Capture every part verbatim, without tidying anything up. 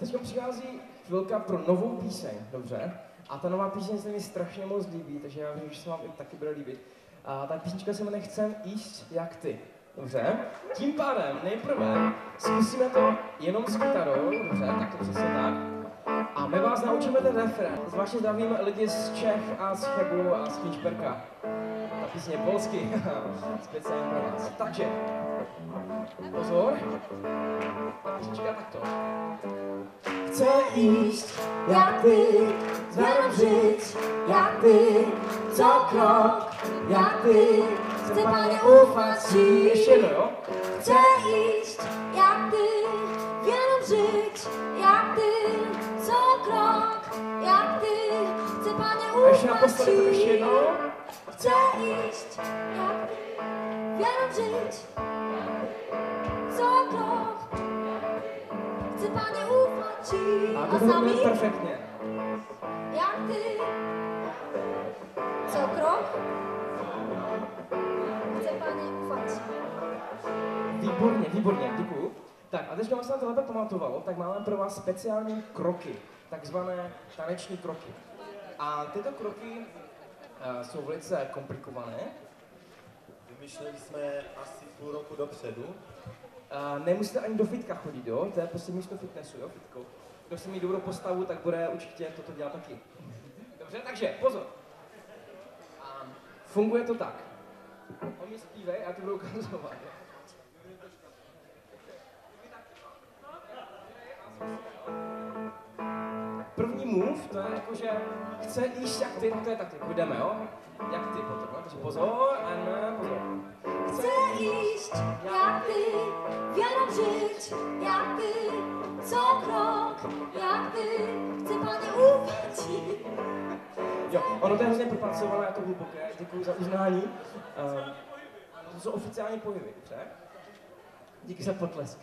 teď přichází chvilka pro novou píseň, dobře? A ta nová píseň se mi strašně moc líbí, takže já vím, že se vám i taky bude líbit. A ta písnička se jmenuje Chcem jíst jak ty, dobře? Tím pádem nejprve zkusíme to jenom s kytarou, dobře? Tak to přesně tak. A my vás naučíme ten refrén. Zvláště zdravíme lidi z Čech a z Chebu a z Kníčperka. Ta písně je polsky, speciálně pro nás. Takže, pozor. Ta písnička takto. Chce jíst jak ty, zvěrem žít jak ty, co krok jak ty, chce Pane ufat si. Ještě jedno, jo? Chce jíst jak ty, jenom žít jak ty, co krok jak ty, chce Pane A ještě ufat naposledy to ještě si. jednou. Chce jíst jak ty, jenom žít, co krok chce Pane ufat si. A to A bylo sami perfektně. jak ty, co krok chce Pane ufat si. Výborně, výborně, děkuju. Tak a teď, aby se na to lépe pamatovalo, tak máme pro vás speciální kroky, takzvané taneční kroky. A tyto kroky uh, jsou velice komplikované. Vymýšleli jsme asi půl roku dopředu. Uh, nemusíte ani do fitka chodit, jo? To je prostě místo fitnessu, jo, fitko. Kdo si mít dobrou postavu, tak bude určitě toto dělat taky. Dobře, takže pozor. Um, funguje to tak. On mi zpívej, já to budu ukazovat. První move, to je jako, že chce jíst jak ty, to je tak, jako jdeme, jo? Jak ty potom, no? Takže pozor, a ne, pozor. Chce jíst jak ty, jenom žít jak ty, co krok jak ty, chce Pane ufat si. Jo, ono to je hrozně propracované, je to hluboké, děkuji za uznání. Um, to jsou oficiální pohyby, dobře? Díky za potlesk.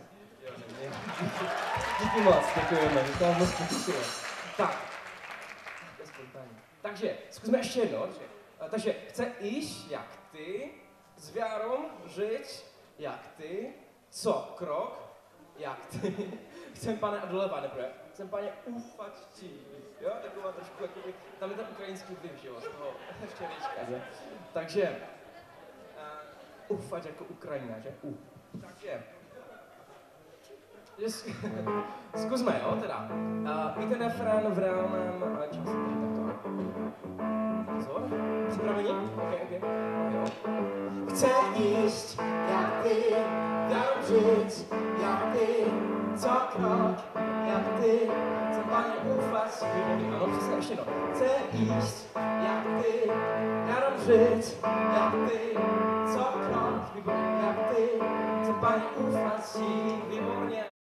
Díky moc, děkujeme, to vám moc potěšilo. Tak, to je spontánní. Takže, zkusme ještě jedno, dobře? Takže, chce jíst jak ty, s věrou žít jak ty, co krok jak ty, chcem Pane a doleva nebude, chcem Pane ufat ti, jo, taková trošku, jakoby, tam je ten ukrajinský vliv, že jo, z toho včerejška, že? Takže, uh, ufat jako Ukrajina, že? U. Takže, zkusme, jo, teda. Uh, I ten refrén v reálném uh, čase, takto. Pozor, připraveni? Ok, ok, ok, jo. Chce jíst jak ty, jenom žít jak ty, co krok jak ty, Chcem Pane ufat si. Ano, přesně, ještě jedno. Chce jíst jak ty, jenom žít jak ty, co krok, výborně, jak ty, chcem Pane ufat si, výborně.